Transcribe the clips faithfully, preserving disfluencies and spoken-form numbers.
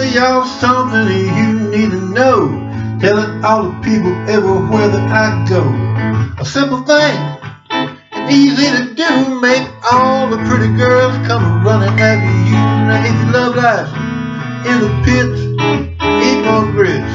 y'all something you need to know. Telling all the people everywhere that I go. A simple thing, and easy to do. Make all the pretty girls come running after you. Now if you love life in the pits, eat more grits.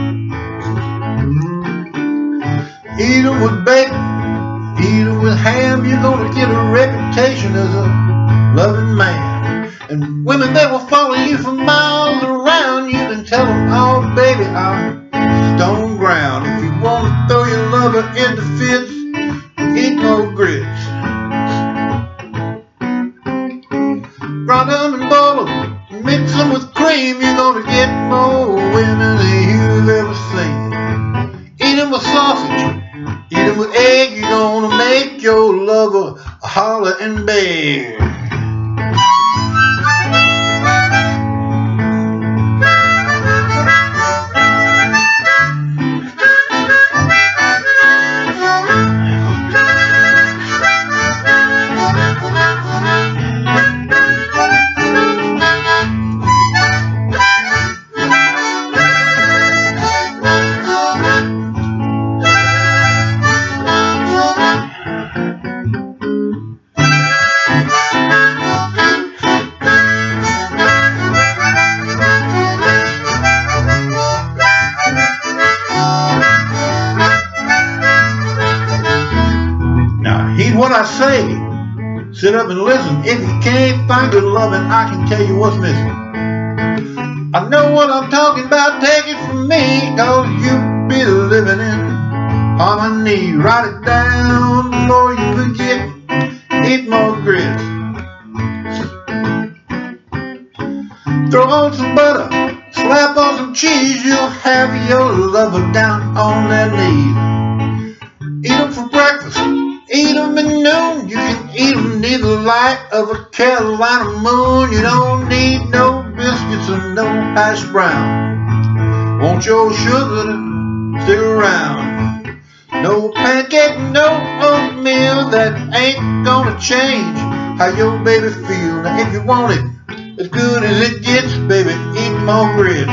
Eat them with bacon, eat them with ham. You're gonna get a reputation as a loving man. And women, they will follow you for miles around. You can tell them, oh baby, I'm stone ground. If you want to throw your lover into fits, eat more grits. Grind them and boil them, mix them with cream. You're gonna get more women than you've ever seen. Eat them with sausage, eat them with egg. You're gonna make your lover holler and beg. Heed what I say, sit up and listen. If you can't find good loving, I can tell you what's missing. I know what I'm talking about, take it from me, cause you'll be living in harmony. Write it down before you forget, eat more grits. Throw on some butter, slap on some cheese, you'll have your lover down on their knees. Eat them for breakfast, eat them at noon. You can eat them near the light of a Carolina moon. You don't need no biscuits and no hash brown. Want your sugar to stick around. No pancake, no oatmeal. That ain't gonna change how your baby feel. Now if you want it as good as it gets, baby, eat more grits.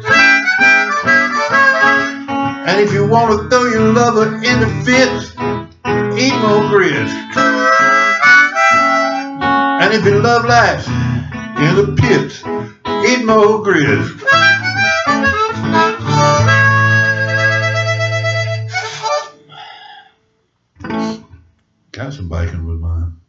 And if you want to throw your lover in the fits, eat more grits. And if you love life in the pits, eat more grits. Got some bacon with mine.